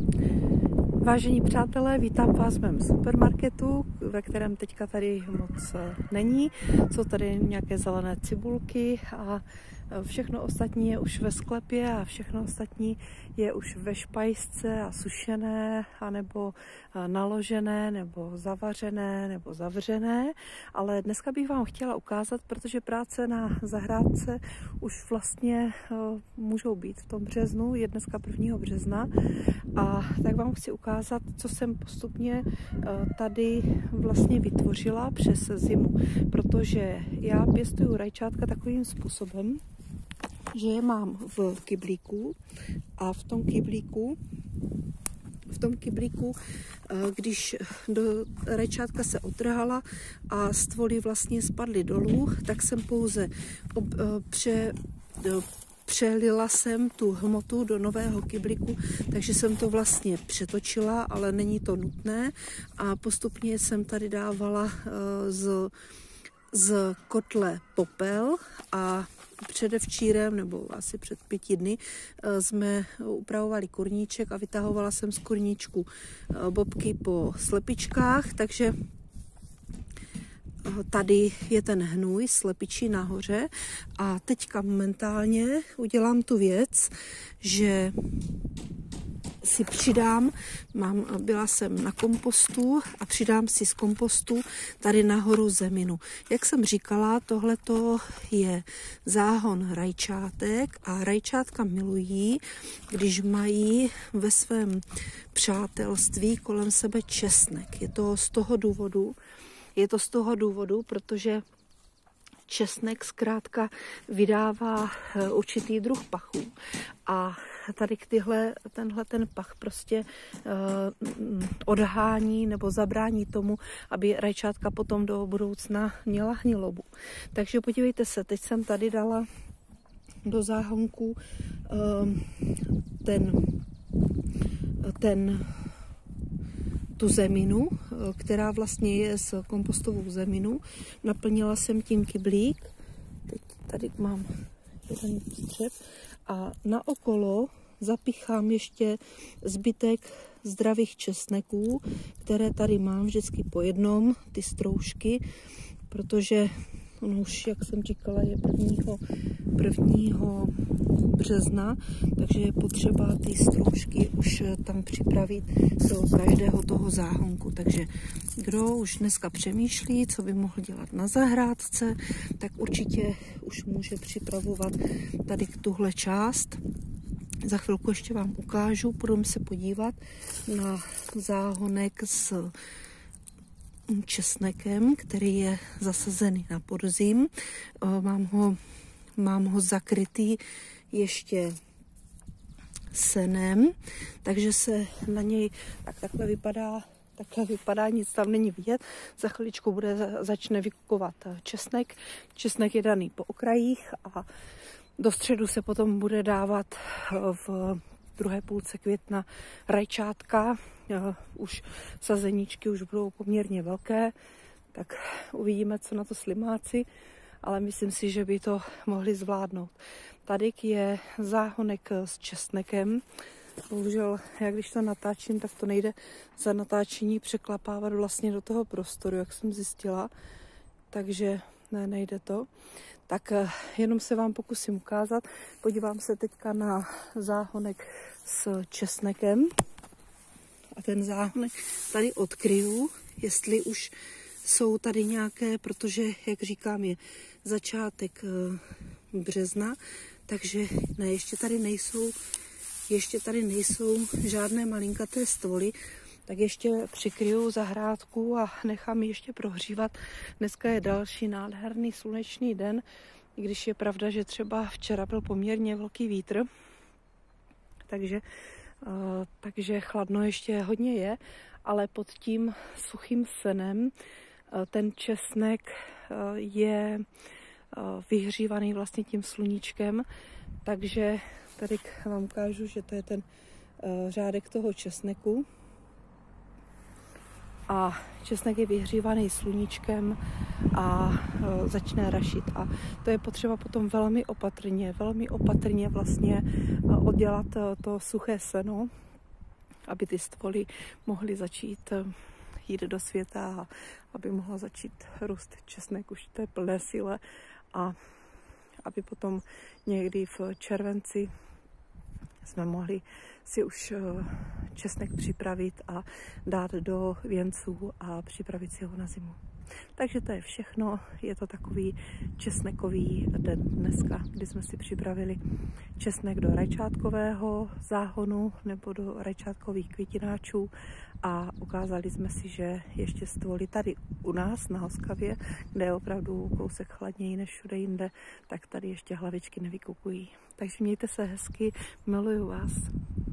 Vážení přátelé, vítám vás v mém supermarketu, ve kterém teďka tady moc není. Jsou tady nějaké zelené cibulky a všechno ostatní je už ve sklepě a všechno ostatní je už ve špajsce a sušené, anebo naložené, nebo zavařené, nebo zavřené. Ale dneska bych vám chtěla ukázat, protože práce na zahrádce už vlastně můžou být v tom březnu, je dneska 1. března. A tak vám chci ukázat, co jsem postupně tady vlastně vytvořila přes zimu. Protože já pěstuju rajčátka takovým způsobem, že je mám v kyblíku a v tom kyblíku, když do rajčátka se otrhala a stvoly vlastně spadly dolů, tak jsem pouze přelila jsem tu hmotu do nového kyblíku, takže jsem to vlastně přetočila, ale není to nutné. A postupně jsem tady dávala z kotle popel a předevčírem, nebo asi před 5 dny, jsme upravovali kurníček a vytahovala jsem z kurníčku bobky po slepičkách, takže tady je ten hnůj slepičí nahoře a teďka momentálně udělám tu věc, že si přidám, byla jsem na kompostu a přidám si z kompostu tady nahoru zeminu. Jak jsem říkala, tohleto je záhon rajčátek a rajčátka milují, když mají ve svém přátelství kolem sebe česnek. Je to z toho důvodu, protože česnek zkrátka vydává určitý druh pachů a tady ten pach prostě odhání nebo zabrání tomu, aby rajčátka potom do budoucna měla hnilobu. Takže podívejte se, teď jsem tady dala do záhonku tu zeminu, která vlastně je z kompostovou zeminu. Naplnila jsem tím kyblík. Teď tady mám jeden střep a naokolo zapichám ještě zbytek zdravých česneků, které tady mám vždycky po jednom, ty stroužky, protože už, jak jsem říkala, je 1. března, takže je potřeba ty stroužky už tam připravit do každého toho záhonku. Takže kdo už dneska přemýšlí, co by mohl dělat na zahrádce, tak určitě už může připravovat tady tuhle část. Za chvilku ještě vám ukážu, budeme se podívat na záhonek s česnekem, který je zasazený na podzim. Mám ho zakrytý ještě senem, takže se na něj takhle vypadá, nic tam není vidět. Za chviličku začne vykukovat česnek. Česnek je daný po okrajích a do středu se potom bude dávat v druhé půlce května rajčátka. Už sazeníčky už budou poměrně velké, tak uvidíme, co na to slimáci, ale myslím si, že by to mohli zvládnout. Tady je záhonek s česnekem. Bohužel, jak když to natáčím, tak to nejde za natáčení překlapávat vlastně do toho prostoru, jak jsem zjistila, takže nejde to. Tak jenom se vám pokusím ukázat. Podívám se teďka na záhonek s česnekem. A ten záhonek tady odkryju, jestli už jsou tady nějaké, protože, jak říkám, je začátek března, takže ne, ještě tady nejsou žádné malinkaté stvoly, tak ještě přikryju zahrádku a nechám ji ještě prohřívat. Dneska je další nádherný slunečný den, i když je pravda, že třeba včera byl poměrně velký vítr, takže chladno ještě hodně je, ale pod tím suchým senem ten česnek je vyhřívaný vlastně tím sluníčkem, takže tady vám ukážu, že to je ten řádek toho česneku. A česnek je vyhřívaný sluníčkem a začne rašit. A to je potřeba potom velmi opatrně vlastně oddělat to suché seno aby ty stvoly mohly začít jít do světa a aby mohla začít růst česnek už v té plné síle a aby potom někdy v červenci jsme mohli si už česnek připravit a dát do věnců a připravit si ho na zimu. Takže to je všechno, je to takový česnekový den dneska, kdy jsme si připravili česnek do rajčátkového záhonu nebo do rajčátkových květináčů a ukázali jsme si, že ještě stvoly tady u nás na Hoskavě, kde je opravdu kousek chladněji než všude jinde, tak tady ještě hlavičky nevykukují. Takže mějte se hezky, miluju vás.